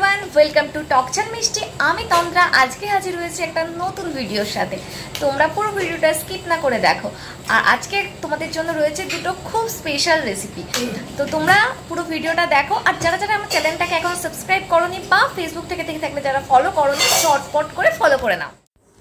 Everyone, welcome to টকচান মিষ্টি। আমি তন্দ্রা আজকে হাজির হয়েছি একটা নতুন ভিডিওর সাথে। তোমরা পুরো ভিডিওটা স্কিপ না করে দেখো। আর আজকে তোমাদের জন্য রয়েছে দুটো খুব স্পেশাল রেসিপি, তো তোমরা পুরো ভিডিওটা দেখো। আর যারা যারা আমার চ্যানেলটাকে এখন সাবস্ক্রাইব করোনি বা ফেসবুক থেকে দেখে থাকলে যারা ফলো করোনি, চটপট করে ফলো করে নাও।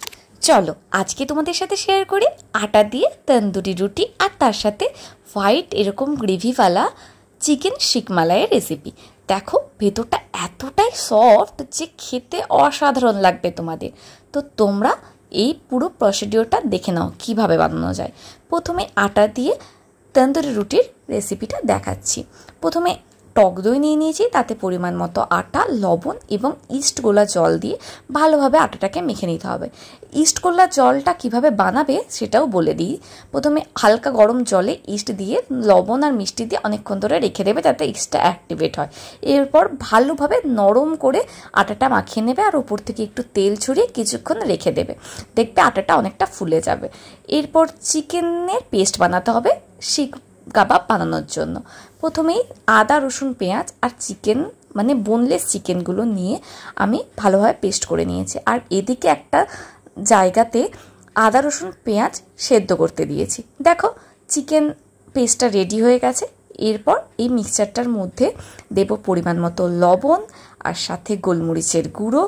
চলো আজকে তোমাদের সাথে শেয়ার করি আটা দিয়ে তন্দুরি রুটি আর তার সাথে হোয়াইট এরকম গ্রেভিওয়ালা চিকেন শিকমালাইয়ের রেসিপি। দেখো ভেতরটা এতটাই সফট যে খেতে অসাধারণ লাগবে তোমাদের। তো তোমরা এই পুরো প্রসিডিওরটা দেখে নাও কিভাবে বানানো যায়। প্রথমে আটা দিয়ে তন্দুরি রুটির রেসিপিটা দেখাচ্ছি। প্রথমে টক দই নিয়ে নিয়েছি, তাতে পরিমাণ মতো আটা, লবণ এবং ইস্ট গোলা জল দিয়ে ভালোভাবে আটাটাকে মেখে নিতে হবে। ইস্ট গোলা জলটা কিভাবে বানাবে সেটাও বলে দিই। প্রথমে হালকা গরম জলে ইস্ট দিয়ে লবণ আর মিষ্টি দিয়ে অনেকক্ষণ ধরে রেখে দেবে যাতে ইস্টটা অ্যাক্টিভেট হয়। এরপর ভালোভাবে নরম করে আটাটা মাখিয়ে নেবে আর উপর থেকে একটু তেল ছড়িয়ে কিছুক্ষণ রেখে দেবে। দেখবে আটাটা অনেকটা ফুলে যাবে। এরপর চিকেনের পেস্ট বানাতে হবে শিক কাবাব বানানোর জন্য। প্রথমেই আদা, রসুন, পেঁয়াজ আর চিকেন মানে বোনলেস চিকেনগুলো নিয়ে আমি ভালোভাবে পেস্ট করে নিয়েছি। আর এদিকে একটা জায়গাতে আদা, রসুন, পেঁয়াজ সেদ্ধ করতে দিয়েছি। দেখো চিকেন পেস্টটা রেডি হয়ে গেছে। এরপর এই মিক্সচারটার মধ্যে দেব পরিমাণ মতো লবণ আর সাথে গোলমরিচের গুঁড়ো,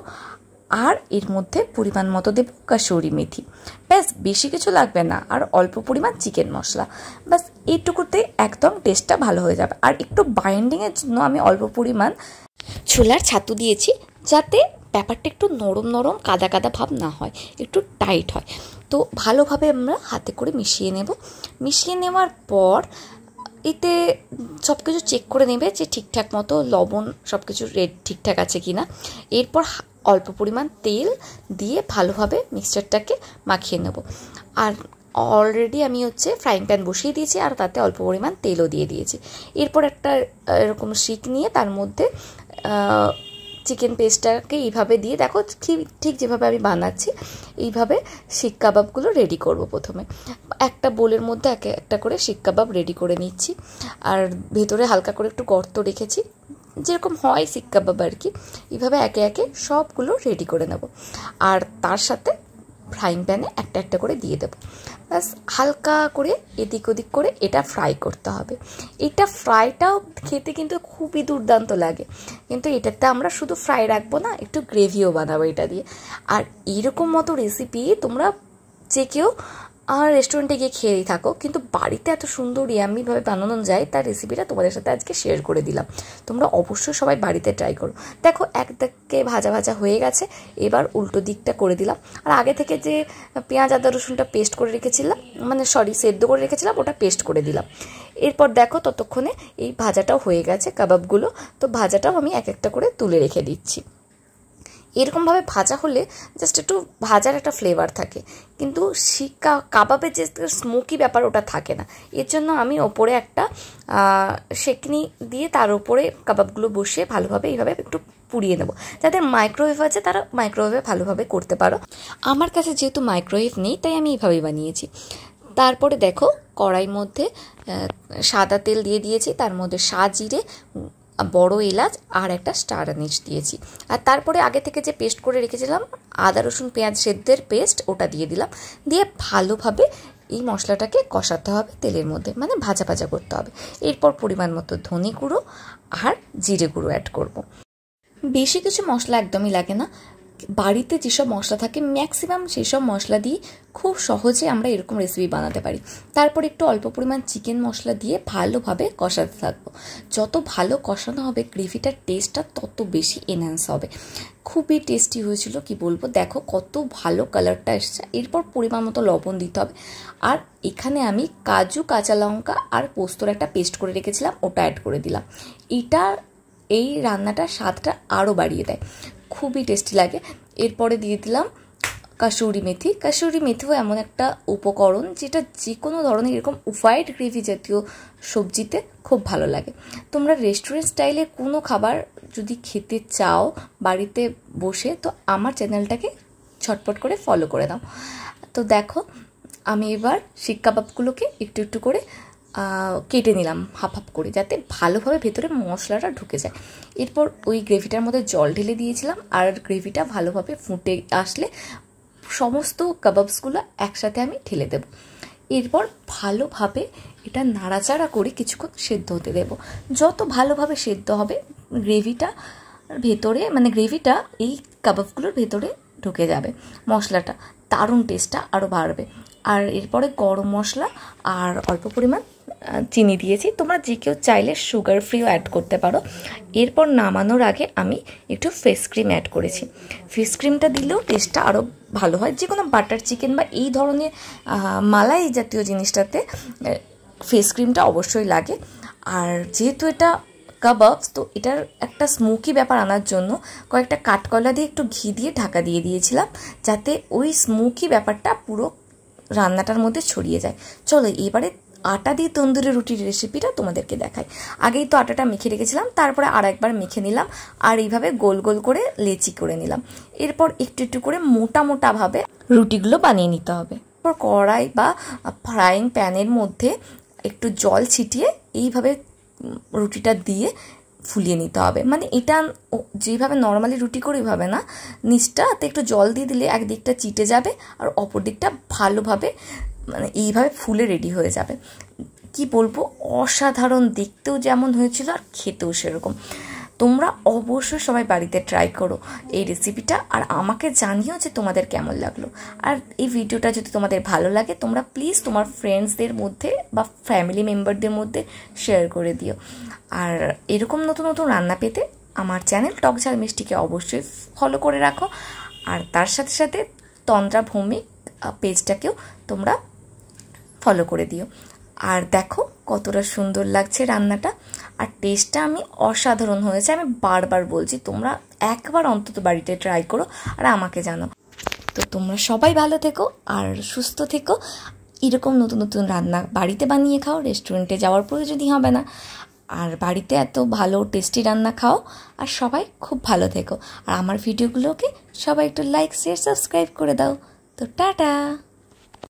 আর এর মধ্যে পরিমাণ মতো দেব কাসুরি মেথি। ব্যাস, বেশি কিছু লাগবে না, আর অল্প পরিমাণ চিকেন মশলা। ব্যাস এইটুকুতে একদম টেস্টটা ভালো হয়ে যাবে। আর একটু বাইন্ডিংয়ের জন্য আমি অল্প পরিমাণ ছোলার ছাতু দিয়েছি, যাতে ব্যাপারটা একটু নরম নরম কাদা কাদা ভাব না হয়, একটু টাইট হয়। তো ভালোভাবে আমরা হাতে করে মিশিয়ে নেব। মিশিয়ে নেওয়ার পর এতে সব কিছু চেক করে নেবে যে ঠিকঠাক মতো লবণ সব কিছু ঠিকঠাক আছে কি না। এরপর অল্প পরিমাণ তেল দিয়ে ভালোভাবে মিক্সচারটাকে মাখিয়ে নেব। আর অলরেডি আমি ফ্রাইং প্যান বসিয়ে দিয়েছি আর তাতে অল্প পরিমাণ তেলও দিয়ে দিয়েছি। এরপর একটা এরকম শিক নিয়ে তার মধ্যে চিকেন পেস্টটাকে এইভাবে দিয়ে দেখো ঠিক যেভাবে আমি বানাচ্ছি এইভাবে শিক কাবাবগুলো রেডি করব। প্রথমে একটা বোলের মধ্যে একটা করে শিক কাবাব রেডি করে নিচ্ছি। আর ভেতরে হালকা করে একটু গর্ত রেখেছি, যেরকম হয় শিক কাবাব আর কি। এইভাবে একে একে সবগুলো রেডি করে নেব। আর তার সাথে ফ্রাইং প্যানে একটা একটা করে দিয়ে দেবো। ব্যাস হালকা করে এদিক ওদিক করে এটা ফ্রাই করতে হবে। এটা ফ্রাইটাও খেতে কিন্তু খুবই দুর্দান্ত লাগে। কিন্তু এটাতে আমরা শুধু ফ্রাই রাখবো না, একটু গ্রেভিও বানাবো এটা দিয়ে। আর এইরকম মতো রেসিপি তোমরা যে কেউ আর রেস্টুরেন্টে গিয়ে খেয়েই থাকো, কিন্তু বাড়িতে এত সুন্দর ইয়াম্মিভাবে বানানো যায় তার রেসিপিটা তোমাদের সাথে আজকে শেয়ার করে দিলাম। তোমরা অবশ্যই সবাই বাড়িতে ট্রাই করো। দেখো একদিকে ভাজা ভাজা হয়ে গেছে, এবার উল্টো দিকটা করে দিলাম। আর আগে থেকে যে পেঁয়াজ, আদা, রসুনটা পেস্ট করে রেখেছিলাম, সেদ্ধ করে রেখেছিলাম, ওটা পেস্ট করে দিলাম। এরপর দেখো ততক্ষণে এই ভাজাটাও হয়ে গেছে কাবাবগুলো। তো ভাজাটাও আমি এক একটা করে তুলে রেখে দিচ্ছি। এরকমভাবে ভাজা হলে জাস্ট একটু ভাজার একটা ফ্লেভার থাকে, কিন্তু কাবাবের যে স্মোকি ব্যাপার ওটা থাকে না। এর জন্য আমি ওপরে একটা সেকনি দিয়ে তার উপরে কাবাবগুলো বসিয়ে ভালোভাবে এইভাবে একটু পুড়িয়ে নেব। যাদের মাইক্রোওয়েভ আছে তারা মাইক্রোওয়েভে ভালোভাবে করতে পারো। আমার কাছে যেহেতু মাইক্রোওয়েভ নেই তাই আমি এইভাবেই বানিয়েছি। তারপরে দেখো কড়াইর মধ্যে সাদা তেল দিয়ে দিয়েছি, তার মধ্যে সাজিরে, বড় এলাচ আর একটা স্টার আনিস দিয়েছি। আর তারপরে আগে থেকে যে পেস্ট করে রেখেছিলাম আদা, রসুন, পেঁয়াজ সেদ্ধের পেস্ট, ওটা দিয়ে দিলাম। দিয়ে ভালোভাবে এই মশলাটাকে কষাতে হবে তেলের মধ্যে, মানে ভাজা ভাজা করতে হবে। এরপর পরিমাণ মতো ধনে গুঁড়ো আর জিরে গুঁড়ো অ্যাড করব। বেশি কিছু মশলা একদমই লাগে না। বাড়িতে যেসব মশলা থাকে ম্যাক্সিমাম সেই সব মশলা দিয়ে খুব সহজে আমরা এরকম রেসিপি বানাতে পারি। তারপর একটু অল্প পরিমাণ চিকেন মশলা দিয়ে ভালোভাবে কষাতে থাকবো। যত ভালো কষানো হবে গ্রেভিটার টেস্টটা তত বেশি এনহ্যান্স হবে। খুবই টেস্টি হয়েছিল, কি বলবো। দেখো কত ভালো কালারটা এসছে। এরপর পরিমাণ মতো লবণ দিতে হবে। আর এখানে আমি কাজু, কাঁচা লঙ্কা আর পোস্তর একটা পেস্ট করে রেখেছিলাম, ওটা অ্যাড করে দিলাম। এই রান্নাটার স্বাদটা আরও বাড়িয়ে দেয়, খুবই টেস্টি লাগে। এরপরে দিয়ে দিলাম কাসুরি মেথি। কাসুরি মেথিও এমন একটা উপকরণ যেটা যে কোনো ধরনের এরকম হোয়াইট গ্রেভি জাতীয় সবজিতে খুব ভালো লাগে। তোমরা রেস্টুরেন্ট স্টাইলে কোনো খাবার যদি খেতে চাও বাড়িতে বসে, তো আমার চ্যানেলটাকে ঝটপট করে ফলো করে দাও। তো দেখো আমি এবার শিক কাবাবগুলোকে একটু একটু করে কেটে নিলাম হাফ হাফ করে, যাতে ভালোভাবে ভেতরে মশলাটা ঢুকে যায়। এরপর ওই গ্রেভিটার মধ্যে জল ঢেলে দিয়েছিলাম, আর গ্রেভিটা ভালোভাবে ফুটে আসলে সমস্ত কাবাবসগুলো একসাথে আমি ঢেলে দেব। এরপর ভালোভাবে এটা নাড়াচাড়া করে কিছুক্ষণ সেদ্ধ হতে দেব। যত ভালোভাবে সেদ্ধ হবে গ্রেভিটা ভেতরে, মানে গ্রেভিটা এই কাবাবগুলোর ভেতরে ঢুকে যাবে, মশলাটা দারুণ টেস্টটা আরও বাড়বে। আর এরপরে গরম মশলা আর অল্প পরিমাণ চিনি দিয়েছি, তোমরা যে কেউ চাইলে সুগার ফ্রিও অ্যাড করতে পারো। এরপর নামানোর আগে আমি একটু ফেস ক্রিম অ্যাড করেছি। ফেস ক্রিমটা দিলেও টেস্টটা আরও ভালো হয়। যে কোনো বাটার চিকেন বা এই ধরনের মালাই জাতীয় জিনিসটাতে ফেস ক্রিমটা অবশ্যই লাগে। আর যেহেতু এটা কাবাবস, তো এটার একটা স্মোকি ব্যাপার আনার জন্য কয়েকটা কাঠকয়লা দিয়ে একটু ঘি দিয়ে ঢাকা দিয়ে দিয়েছিলাম, যাতে ওই স্মোকি ব্যাপারটা পুরো রান্নাটার মধ্যে ছড়িয়ে যায়। চলো এবারে আটা দিয়ে তন্দুরি রুটির রেসিপিটা তোমাদেরকে দেখাই। আগেই তো আটাটা মেখে রেখেছিলাম, তারপরে আর একবার মেখে নিলাম, আর এইভাবে গোল গোল করে লেচি করে নিলাম। এরপর একটু একটু করে মোটা মোটাভাবে রুটিগুলো বানিয়ে নিতে হবে। এরপর কড়াই বা ফ্রাইং প্যানের মধ্যে একটু জল ছিটিয়ে এইভাবে রুটিটা দিয়ে ফুলিয়ে নিতে হবে। মানে এটা যেভাবে নর্মালি রুটি করি ওইভাবে না, নিচটাতে একটু জল দিয়ে দিলে একদিকটা চিটে যাবে আর অপর দিকটা ভালোভাবে মানে এইভাবে ফুলে রেডি হয়ে যাবে। কি বলবো, অসাধারণ দেখতেও যেমন হয়েছিল আর খেতেও সেরকম। তোমরা অবশ্যই সবাই বাড়িতে ট্রাই করো এই রেসিপিটা, আর আমাকে জানিও যে তোমাদের কেমন লাগলো। আর এই ভিডিওটা যদি তোমাদের ভালো লাগে, তোমরা প্লিজ তোমার ফ্রেন্ডসদের মধ্যে বা ফ্যামিলি মেম্বারদের মধ্যে শেয়ার করে দিও। আর এরকম নতুন নতুন রান্না পেতে আমার চ্যানেল টক ঝাল মিষ্টিকে অবশ্যই ফলো করে রাখো। আর তার সাথে সাথে তন্দ্রা ভৌমিক পেজটাকেও তোমরা ফলো করে দিও। আর দেখো কতটা সুন্দর লাগছে রান্নাটা, আর টেস্টটা আমি অসাধারণ হয়েছে। আমি বারবার বলছি তোমরা একবার অন্তত বাড়িতে ট্রাই করো আর আমাকে জানো। তো তোমরা সবাই ভালো থেকো আর সুস্থ থেকো। এরকম নতুন নতুন রান্না বাড়িতে বানিয়ে খাও, রেস্টুরেন্টে যাওয়ার প্রয়োজনই হবে না। আর বাড়িতে এত ভালো টেস্টি রান্না খাও, আর সবাই খুব ভালো থেকো। আর আমার ভিডিওগুলোকে সবাই একটু লাইক শেয়ার সাবস্ক্রাইব করে দাও। তো টাটা।